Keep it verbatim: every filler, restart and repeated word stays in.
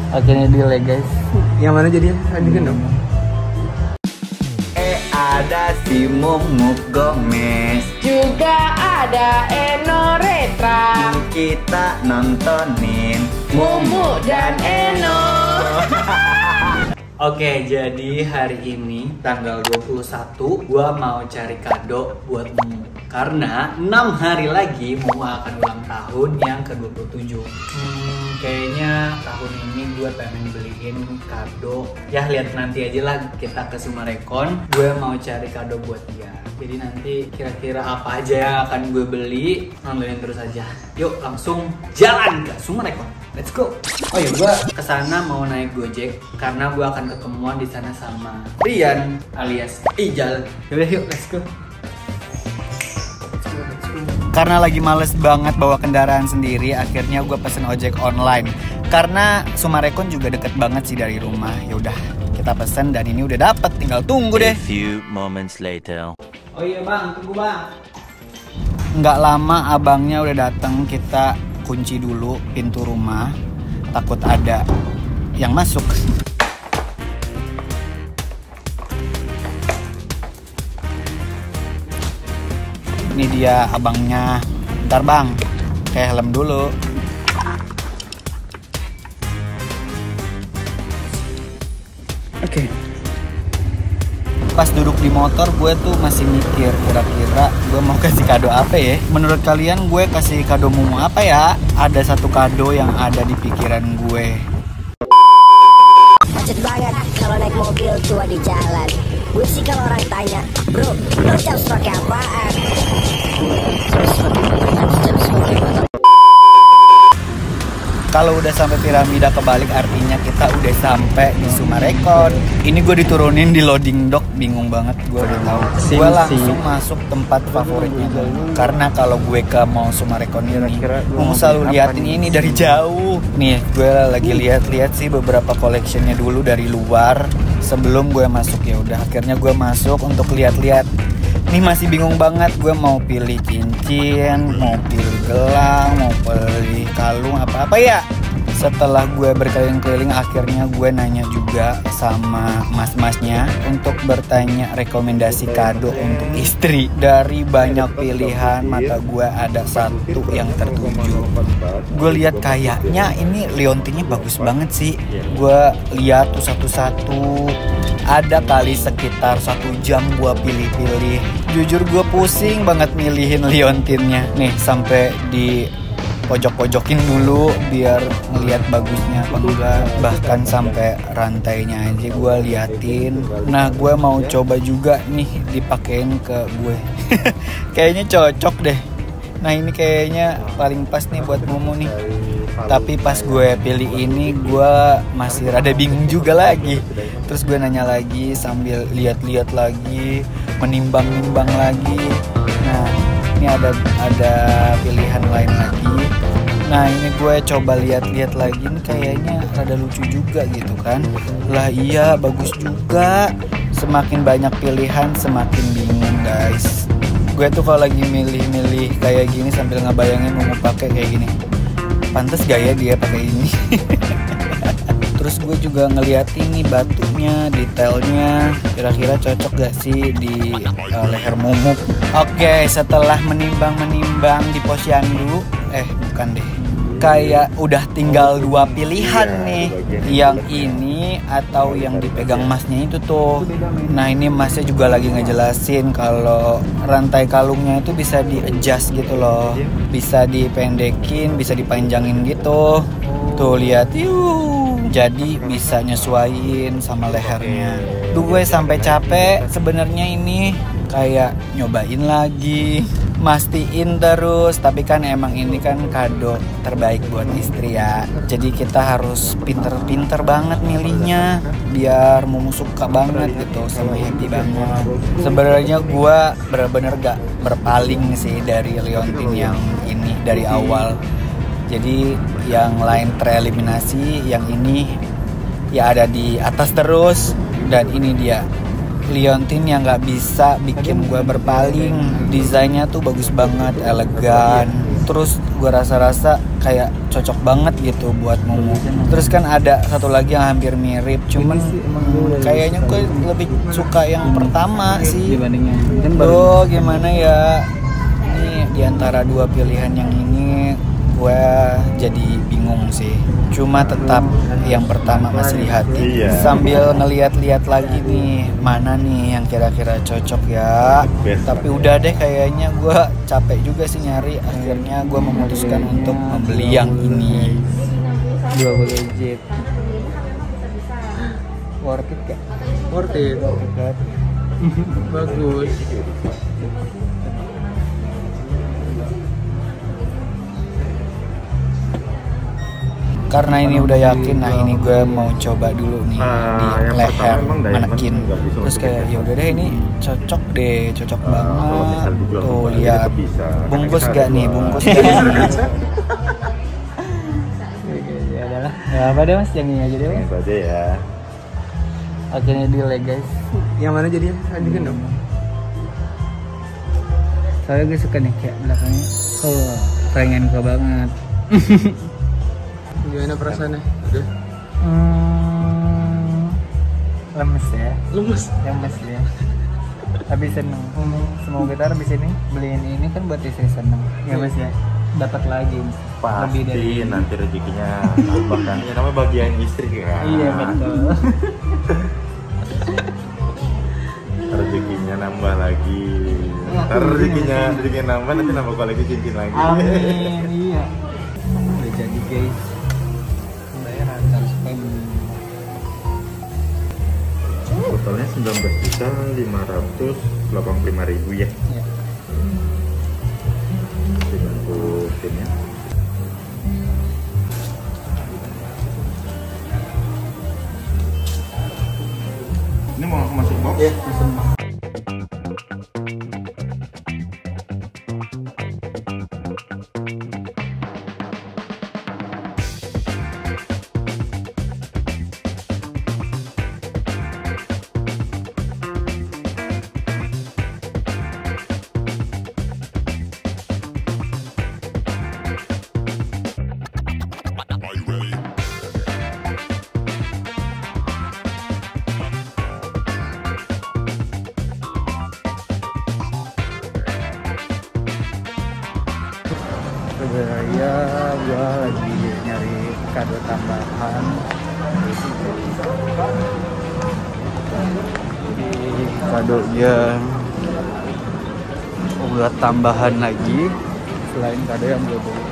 Akhirnya deal ya guys. Yang mana jadi? Adegan dong. Eh ada si Momuk Gomez, Juga ada Eno Retra, kita nontonin Mumu dan Eno. Oke, jadi hari ini tanggal dua puluh satu gua mau cari kado buat Mumu. Karena enam hari lagi Mumu akan ulang tahun yang ke dua puluh tujuh. Hmm, kayaknya tahun ini gue pengen beliin kado. Ya lihat nanti aja lah, kita ke Sumarekon. Gue mau cari kado buat dia. Jadi nanti kira-kira apa aja yang akan gue beli, nontonin terus aja. Yuk langsung jalan ke Sumarekon. Let's go. Oh ya, gue kesana mau naik Gojek karena gue akan ketemuan di sana sama Rian alias Ijal. Yaudah yuk, let's go. Karena lagi males banget bawa kendaraan sendiri, akhirnya gue pesen ojek online. Karena Sumarekon juga deket banget sih dari rumah. Yaudah, kita pesen dan ini udah dapet, tinggal tunggu deh. A few moments later. Oh iya bang, tunggu bang. Nggak lama abangnya udah datang, kita kunci dulu pintu rumah, takut ada yang masuk. Ini dia abangnya. Bentar bang, kayak helm dulu. Oke. Okay. Pas duduk di motor gue tuh masih mikir kira-kira gue mau kasih kado apa ya. Menurut kalian gue kasih kado Mumu apa ya? Ada satu kado yang ada di pikiran gue. Macet banget kalau naik mobil tua di jalan. Gue sih kalau orang tanya, bro, lo jam pakai apaan? Kalau udah sampai piramida kebalik artinya kita udah sampai di Sumarekon. Ini gue diturunin di loading dock, bingung banget gue udah tahu. Gue langsung masuk tempat favoritnya gue. Karena kalau gue ke mau Sumarekon ini, gue selalu liatin ini dari jauh. Nih gue lagi lihat-lihat sih beberapa collectionnya dulu dari luar sebelum gue masuk. Ya udah akhirnya gue masuk untuk lihat-lihat. Nih masih bingung banget gue mau pilih cincin, mau pilih gelang, mau pilih kalung apa-apa ya. Setelah gue berkeliling-keliling akhirnya gue nanya juga sama mas-masnya untuk bertanya rekomendasi kado untuk istri. Dari banyak pilihan mata gue ada satu yang tertuju. Gue lihat kayaknya ini liontinnya bagus banget sih. Gue lihat tuh satu-satu. Ada kali sekitar satu jam gue pilih-pilih. Jujur gue pusing banget milihin liontinnya. Nih sampai di pojok-pojokin dulu biar ngelihat bagusnya apa enggak. Bahkan sampai rantainya aja gue liatin. Nah gue mau coba juga nih dipakein ke gue. Kayaknya cocok deh. Nah ini kayaknya paling pas nih buat Mumu nih. Tapi pas gue pilih ini gue masih rada bingung juga lagi. Terus gue nanya lagi sambil lihat-lihat lagi, menimbang-nimbang lagi. Nah ini ada ada pilihan lain lagi. Nah ini gue coba lihat-lihat lagi nih, kayaknya rada lucu juga gitu kan. Lah iya bagus juga. Semakin banyak pilihan semakin bingung guys. Gue tuh kalau lagi milih-milih kayak gini sambil ngebayangin mau pakai kayak gini. Pantes gak ya dia pakai ini? Terus gue juga ngeliatin nih batunya, detailnya, kira-kira cocok gak sih di uh, leher Mumu. Oke, setelah menimbang-menimbang di posyandu, eh bukan deh, kayak udah tinggal dua pilihan nih, yang ini atau yang dipegang masnya itu tuh. Nah ini masnya juga lagi ngejelasin kalau rantai kalungnya itu bisa di-adjust gitu loh, bisa dipendekin, bisa dipanjangin gitu. Tuh lihat, yuk, jadi bisa nyesuaiin sama lehernya. Tuh gue sampai capek sebenarnya ini, kayak nyobain lagi, mastiin terus. Tapi kan emang ini kan kado terbaik buat istri ya. Jadi kita harus pinter-pinter banget milihnya biar Mumu suka banget gitu, sama happy banget. Sebenarnya gue bener-bener gak berpaling sih dari liontin yang ini dari awal. Jadi yang lain tereliminasi, yang ini ya ada di atas terus. Dan ini dia liontin yang gak bisa bikin gue berpaling. Desainnya tuh bagus banget, elegan. terus gue rasa-rasa kayak cocok banget gitu buat Mumu. Terus kan ada satu lagi yang hampir mirip, cuman hmm, kayaknya gue lebih suka yang pertama sih dibandingnya. Tuh gimana ya, ini diantara dua pilihan yang ini gue jadi bingung sih. Cuma tetap yang pertama masih di hati. Iya. Sambil ngeliat-liat lagi nih mana nih yang kira-kira cocok ya. Best Tapi udah deh kayaknya gue capek juga sih nyari. Akhirnya gue memutuskan untuk membeli yang ini. Dua budget. Worth it gak? Worth it. Bagus. Karena ini udah yakin, nah ini gue mau coba dulu nih Ah, di yang leher pertama emang diamond manekin. nggak bisa Terus untuk kayak kita. ya udah deh ini cocok deh, cocok Ah, kalau banget. misal dijual Tuh kembali lihat, tetap bisa. bungkus Karena kita gak ada nih, dua. bungkus gak nih? Ya adalah. Ya apa deh mas, yang ini aja deh mas. Itu aja ya. Akhirnya deal ya guys. Yang mana jadinya? Adegan dong. Soalnya gue suka nih kayak belakangnya. Oh, pengen gue banget. Gimana perasaannya? Udah. Hmm, lemes ya, Lemes. lemes ya. Habis seneng. Semoga ntar abis ini beliin ini kan buat istri seneng. Ya mas ya. Dapat lagi. Pasti Lebih dari ini. nanti rezekinya nambah kan. Ya namanya bagian istri kan. Iya betul. Rezekinya nambah lagi. Ntar rezekinya rezekinya nambah nanti nambah koleksi cincin lagi. Amin. Iya. Udah jadi guys. Bayaran harus payment. Totalnya sembilan belas juta lima ratus delapan puluh lima ribu ya. Ya. Dibantu timnya. Ini mau masuk box? Ya, sebenarnya gua lagi nyari kado tambahan. Jadi kadonya buat tambahan lagi selain kado yang gue beli.